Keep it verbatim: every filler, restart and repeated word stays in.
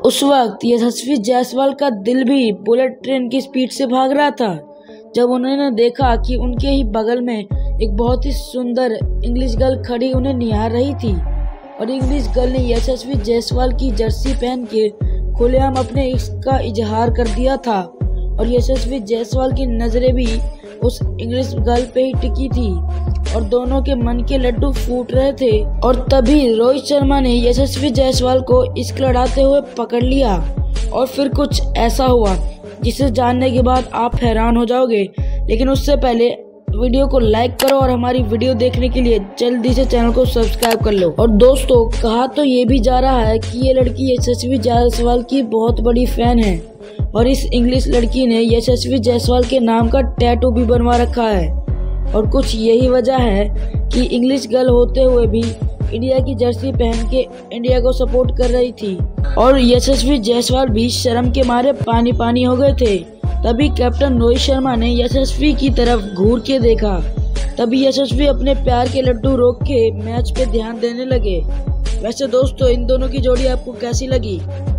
उस वक्त यशस्वी जायसवाल का दिल भी बुलेट ट्रेन की स्पीड से भाग रहा था जब उन्होंने देखा कि उनके ही बगल में एक बहुत ही सुंदर इंग्लिश गर्ल खड़ी उन्हें निहार रही थी और इंग्लिश गर्ल ने यशस्वी जायसवाल की जर्सी पहन के खुलेआम अपने इश्क का इजहार कर दिया था और यशस्वी जायसवाल की नजरें भी उस इंग्लिश गर्ल पे ही टिकी थी और दोनों के मन के लड्डू फूट रहे थे। और तभी रोहित शर्मा ने यशस्वी जायसवाल को इश्क लड़ाते हुए पकड़ लिया और फिर कुछ ऐसा हुआ जिसे जानने के बाद आप हैरान हो जाओगे। लेकिन उससे पहले वीडियो को लाइक करो और हमारी वीडियो देखने के लिए जल्दी से चैनल को सब्सक्राइब कर लो। और दोस्तों, कहा तो ये भी जा रहा है कि ये लड़की यशस्वी जायसवाल की बहुत बड़ी फैन है और इस इंग्लिश लड़की ने यशस्वी जायसवाल के नाम का टैटू भी बनवा रखा है। और कुछ यही वजह है कि इंग्लिश गर्ल होते हुए भी इंडिया की जर्सी पहन के इंडिया को सपोर्ट कर रही थी और यशस्वी जायसवाल भी शर्म के मारे पानी पानी हो गए थे। तभी कैप्टन रोहित शर्मा ने यशस्वी की तरफ घूर के देखा। तभी यशस्वी अपने प्यार के लड्डू रोक के मैच पे ध्यान देने लगे। वैसे दोस्तों, इन दोनों की जोड़ी आपको कैसी लगी?